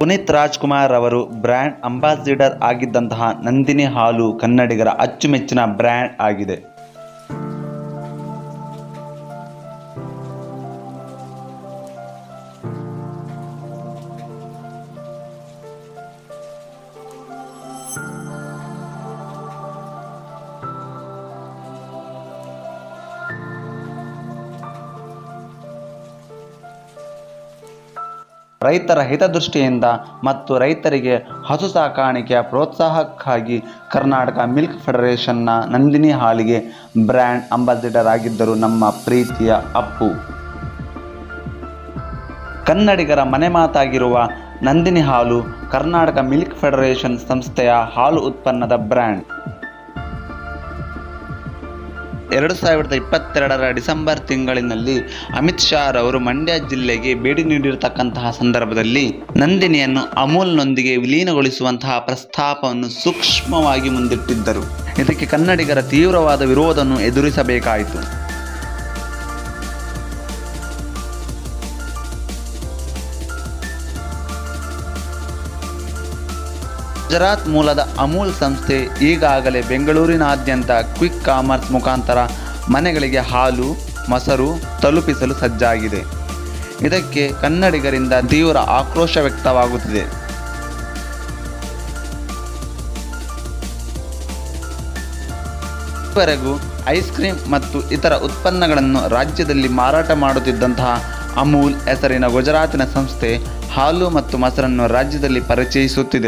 ಪುನೀತ್ ರಾಜ್ಕುಮಾರ್ ಅವರು brand ambassador ಆಗಿದ್ದಂತಹ Nandini ಹಾಲು ಕನ್ನಡಿಗರ ಅಚ್ಚುಮೆಚ್ಚಿನ ಬ್ರ್ಯಾಂಡ್ ಆಗಿದೆ. ರೈತರ ಹಿತದೃಷ್ಟಿಯಿಂದ ಮತ್ತು ರೈತರಿಗೆ ಹಸು ಸಾಕಾಣಿಕೆಯ ಪ್ರೋತ್ಸಾಹಕ್ಕಾಗಿ ಕರ್ನಾಟಕ ಮಿಲ್ಕ್ ಫೆಡರೇಷನ್ನ ನಂದಿನಿ ಹಾಲಿಗೆ ಬ್ರ್ಯಾಂಡ್ ಅಂಬಾಸಿಡರ್ ಆಗಿದ್ದರು ನಮ್ಮ ಪ್ರೀತಿಯ ಅಪ್ಪು. ಕನ್ನಡಿಗರ ಮನೆ ಮಾತಾಗಿರುವ ನಂದಿನಿ ಹಾಲು ಕರ್ನಾಟಕ ಮಿಲ್ಕ್ ಫೆಡರೇಷನ್ ಸಂಸ್ಥೆಯ ಹಾಲು ಉತ್ಪನ್ನದ ಬ್ರ್ಯಾಂಡ್. 2022ರ ಡಿಸೆಂಬರ್ ತಿಂಗಳಿನಲ್ಲಿ ಅಮಿತ್ ಶಾ ರವರು ಮಂಡ್ಯ ಜಿಲ್ಲೆಗೆ ಭೇಟಿ ನೀಡಿರತಕ್ಕಂತಹ ಸಂದರ್ಭದಲ್ಲಿ ನಂದಿನಿಯನ್ನು ಅಮೂಲ್ನೊಂದಿಗೆ ವಿಲೀನಗೊಳಿಸುವಂತಹ ಪ್ರಸ್ತಾಪವನ್ನು ಸೂಕ್ಷ್ಮವಾಗಿ ಮುಂದಿಟ್ಟಿದ್ದರು. ಇದಕ್ಕೆ ಕನ್ನಡಿಗರ ತೀವ್ರವಾದ ವಿರೋಧವನ್ನು ಎದುರಿಸಬೇಕಾಯಿತು. ಗುಜರಾತ್ ಮೂಲದ ಅಮೂಲ್ ಸಂಸ್ಥೆ ಈಗಾಗಲೇ ಬೆಂಗಳೂರಿನಾದ್ಯಂತ ಕ್ವಿಕ್ ಕಾಮರ್ಸ್ ಮುಖಾಂತರ ಮನೆಗಳಿಗೆ ಹಾಲು, ಮೊಸರು ತಲುಪಿಸಲು ಸಜ್ಜಾಗಿದೆ. ಇದಕ್ಕೆ ಕನ್ನಡಿಗರಿಂದ ತೀವ್ರ ಆಕ್ರೋಶ ವ್ಯಕ್ತವಾಗುತ್ತಿದೆ. ಇದುವರೆಗೂ ಐಸ್ ಕ್ರೀಮ್ ಮತ್ತು ಇತರ ಉತ್ಪನ್ನಗಳನ್ನು ರಾಜ್ಯದಲ್ಲಿ ಮಾರಾಟ ಮಾಡುತ್ತಿದ್ದಂತಹ ಅಮೂಲ್ ಹೆಸರಿನ ಗುಜರಾತಿನ ಸಂಸ್ಥೆ ಹಾಲು ಮತ್ತು ಮೊಸರನ್ನು ರಾಜ್ಯದಲ್ಲಿ ಪರಿಚಯಿಸುತ್ತಿದೆ.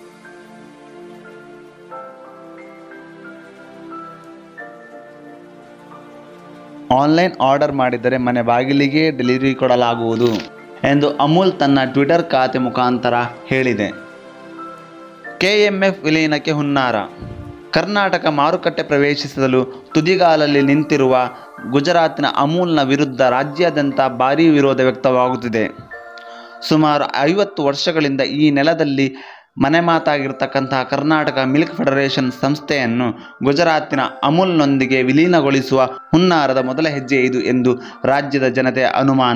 ಆನ್ಲೈನ್ ಆರ್ಡರ್ ಮಾಡಿದರೆ ಮನೆ ಬಾಗಿಲಿಗೆ ಡೆಲಿವರಿ ಕೊಡಲಾಗುವುದು ಎಂದು ಅಮೂಲ್ ತನ್ನ ಟ್ವಿಟರ್ ಖಾತೆ ಮುಖಾಂತರ ಹೇಳಿದೆ. ಕೆಎಂಎಫ್ ವಿಲೀನಕ್ಕೆ ಹುನ್ನಾರ. ಕರ್ನಾಟಕ ಮಾರುಕಟ್ಟೆ ಪ್ರವೇಶಿಸಲು ತುದಿಗಾಲಲ್ಲಿ ನಿಂತಿರುವ ಗುಜರಾತಿನ ಅಮೂಲ್ನ ವಿರುದ್ಧ ರಾಜ್ಯಾದ್ಯಂತ ಭಾರೀ ವಿರೋಧ ವ್ಯಕ್ತವಾಗುತ್ತಿದೆ. ಸುಮಾರು 50 ವರ್ಷಗಳಿಂದ ಈ ನೆಲದಲ್ಲಿ ಮನೆ ಮಾತಾಗಿರ್ತಕ್ಕಂತಹ ಕರ್ನಾಟಕ ಮಿಲ್ಕ್ ಫೆಡರೇಷನ್ ಸಂಸ್ಥೆಯನ್ನು ಗುಜರಾತಿನ ಅಮೂಲ್ನೊಂದಿಗೆ ವಿಲೀನಗೊಳಿಸುವ ಹುನ್ನಾರದ ಮೊದಲ ಹೆಜ್ಜೆ ಇದು ಎಂದು ರಾಜ್ಯದ ಜನತೆಯ ಅನುಮಾನ.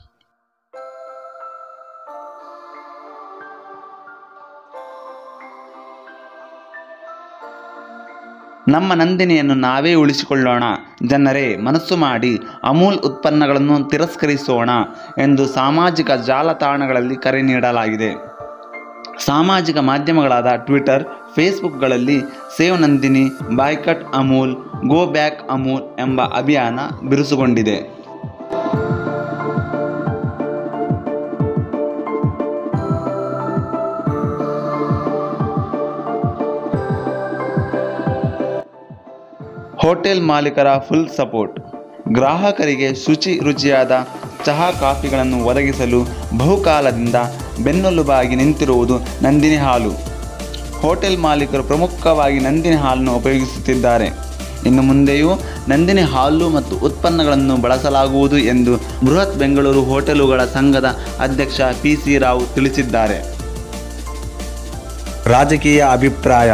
ನಮ್ಮ ನಂದಿನಿಯನ್ನು ನಾವೇ ಉಳಿಸಿಕೊಳ್ಳೋಣ, ಜನರೇ ಮನಸ್ಸು ಮಾಡಿ ಅಮೂಲ್ ಉತ್ಪನ್ನಗಳನ್ನು ತಿರಸ್ಕರಿಸೋಣ ಎಂದು ಸಾಮಾಜಿಕ ಜಾಲತಾಣಗಳಲ್ಲಿ ಕರೆ ನೀಡಲಾಗಿದೆ. ಸಾಮಾಜಿಕ ಮಾಧ್ಯಮಗಳಾದ ಟ್ವಿಟರ್, ಫೇಸ್ಬುಕ್ಗಳಲ್ಲಿ save Nandini, boycott Amul, go back Amul ಎಂಬ ಅಭಿಯಾನ ಬಿರುಸುಗೊಂಡಿದೆ. ಹೋಟೆಲ್ ಮಾಲೀಕರ ಫುಲ್ ಸಪೋರ್ಟ್. ಗ್ರಾಹಕರಿಗೆ ರುಚಿಯಾದ ಚಹಾ ಕಾಫಿಗಳನ್ನು ಒದಗಿಸಲು ಬಹುಕಾಲದಿಂದ ಬೆನ್ನೆಲುಬಾಗಿ ನಿಂತಿರುವುದು ನಂದಿನಿ ಹಾಲು. ಹೋಟೆಲ್ ಮಾಲೀಕರು ಪ್ರಮುಖವಾಗಿ ನಂದಿನಿ ಹಾಲನ್ನು ಉಪಯೋಗಿಸುತ್ತಿದ್ದಾರೆ. ಇನ್ನು ಮುಂದೆಯೂ ನಂದಿನಿ ಹಾಲು ಮತ್ತು ಉತ್ಪನ್ನಗಳನ್ನು ಬಳಸಲಾಗುವುದು ಎಂದು ಬೃಹತ್ ಬೆಂಗಳೂರು ಹೋಟೆಲುಗಳ ಸಂಘದ ಅಧ್ಯಕ್ಷ PC ರಾವ್ ತಿಳಿಸಿದ್ದಾರೆ. ರಾಜಕೀಯ ಅಭಿಪ್ರಾಯ.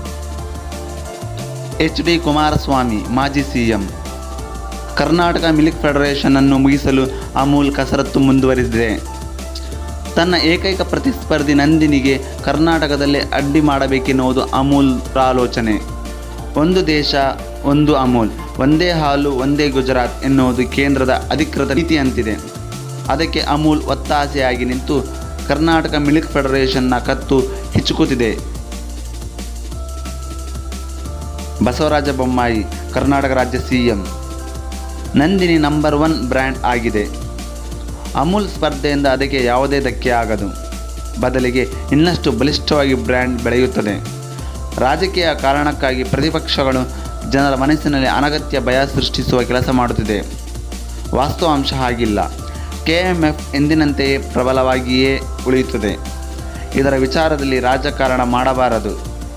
HD ಕುಮಾರಸ್ವಾಮಿ ಮಾಜಿ CM. ಕರ್ನಾಟಕ ಮಿಲ್ಕ್ ಫೆಡರೇಷನ್ ಅನ್ನು ಮುಗಿಸಲು ಅಮೂಲ್ ಕಸರತ್ತು ಮುಂದುವರಿಸಿದೆ. ತನ್ನ ಏಕೈಕ ಪ್ರತಿಸ್ಪರ್ಧಿ ನಂದಿನಿಗೆ ಕರ್ನಾಟಕದಲ್ಲೇ ಅಡ್ಡಿ ಮಾಡಬೇಕೆನ್ನುವುದು ಅಮೂಲ್ ಆಲೋಚನೆ. ಒಂದು ದೇಶ ಒಂದು ಅಮೂಲ್, ಒಂದೇ ಹಾಲು ಒಂದೇ ಗುಜರಾತ್ ಎನ್ನುವುದು ಕೇಂದ್ರದ ಅಧಿಕೃತ ನೀತಿಯಂತಿದೆ. ಅದಕ್ಕೆ ಅಮೂಲ್ ಒತ್ತಾಸೆಯಾಗಿ ನಿಂತು ಕರ್ನಾಟಕ ಮಿಲ್ಕ್ ಫೆಡರೇಷನ್ನ ಕತ್ತು ಹಿಚುಕುತ್ತಿದೆ. ಬಸವರಾಜ ಬೊಮ್ಮಾಯಿ ಕರ್ನಾಟಕ ರಾಜ್ಯ CM. ನಂದಿನಿ ನಂಬರ್ 1 ಬ್ರ್ಯಾಂಡ್ ಆಗಿದೆ. ಅಮೂಲ್ ಸ್ಪರ್ಧೆಯಿಂದ ಅದಕ್ಕೆ ಯಾವುದೇ ಧಕ್ಕೆ ಆಗದು. ಬದಲಿಗೆ ಇನ್ನಷ್ಟು ಬಲಿಷ್ಠವಾಗಿ ಬ್ರ್ಯಾಂಡ್ ಬೆಳೆಯುತ್ತದೆ. ರಾಜಕೀಯ ಕಾರಣಕ್ಕಾಗಿ ಪ್ರತಿಪಕ್ಷಗಳು ಜನರ ಮನಸ್ಸಿನಲ್ಲಿ ಅನಗತ್ಯ ಭಯ ಸೃಷ್ಟಿಸುವ ಕೆಲಸ ಮಾಡುತ್ತಿದೆ. ವಾಸ್ತವಾಂಶ ಹಾಗಿಲ್ಲ. KMF ಎಂದಿನಂತೆಯೇ ಪ್ರಬಲವಾಗಿಯೇ ಉಳಿಯುತ್ತದೆ. ಇದರ ವಿಚಾರದಲ್ಲಿ ರಾಜಕಾರಣ ಮಾಡಬಾರದು.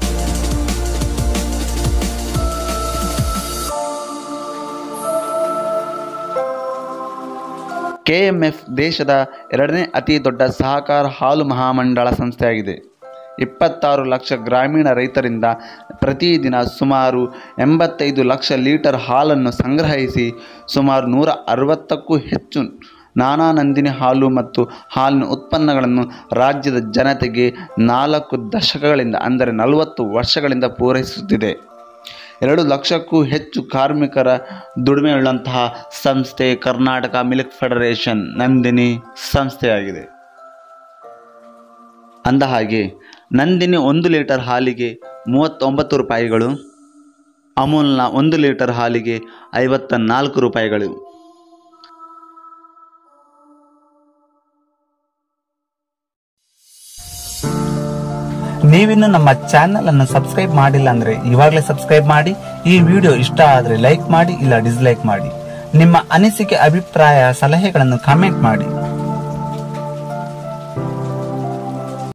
KMF ದೇಶದ 2ನೇ ಅತಿ ದೊಡ್ಡ ಸಹಕಾರ ಹಾಲು ಮಹಾಮಂಡಳ ಸಂಸ್ಥೆಯಾಗಿದೆ. 26 ಲಕ್ಷ ಗ್ರಾಮೀಣ ರೈತರಿಂದ ಪ್ರತಿದಿನ ಸುಮಾರು 85 ಲಕ್ಷ ಲೀಟರ್ ಹಾಲನ್ನು ಸಂಗ್ರಹಿಸಿ ಸುಮಾರು 160ಕ್ಕೂ ಹೆಚ್ಚು ನಾನಾ ನಂದಿನಿ ಹಾಲು ಮತ್ತು ಹಾಲಿನ ಉತ್ಪನ್ನಗಳನ್ನು ರಾಜ್ಯದ ಜನತೆಗೆ 4 ದಶಕಗಳಿಂದ ಅಂದರೆ 40 ವರ್ಷಗಳಿಂದ ಪೂರೈಸುತ್ತಿದೆ. 2 ಲಕ್ಷಕ್ಕೂ ಹೆಚ್ಚು ಕಾರ್ಮಿಕರ ದುಡಿಮೆಯುಳ್ಳಂತಹ ಸಂಸ್ಥೆ ಕರ್ನಾಟಕ ಮಿಲ್ಕ್ ಫೆಡರೇಷನ್ ನಂದಿನಿ ಸಂಸ್ಥೆಯಾಗಿದೆ. ಅಂದಹಾಗೆ ನಂದಿನಿ 1 ಲೀಟರ್ ಹಾಲಿಗೆ 39 ರೂಪಾಯಿಗಳು, ಅಮೂಲ್ನ 1 ಲೀಟರ್ ಹಾಲಿಗೆ 54 ರೂಪಾಯಿಗಳು. ನೀವಿನ್ನು ನಮ್ಮ ಚಾನೆಲ್ ಅನ್ನು ಸಬ್ಸ್ಕ್ರೈಬ್ ಮಾಡಿಲ್ಲ ಅಂದ್ರೆ ಇವಾಗಲೇ ಸಬ್ಸ್ಕ್ರೈಬ್ ಮಾಡಿ. ಈ ವಿಡಿಯೋ ಇಷ್ಟ ಆದ್ರೆ ಲೈಕ್ ಮಾಡಿ, ಇಲ್ಲ ಡಿಸ್ಲೈಕ್ ಮಾಡಿ. ನಿಮ್ಮ ಅನಿಸಿಕೆ, ಅಭಿಪ್ರಾಯ, ಸಲಹೆಗಳನ್ನು ಕಾಮೆಂಟ್ ಮಾಡಿ.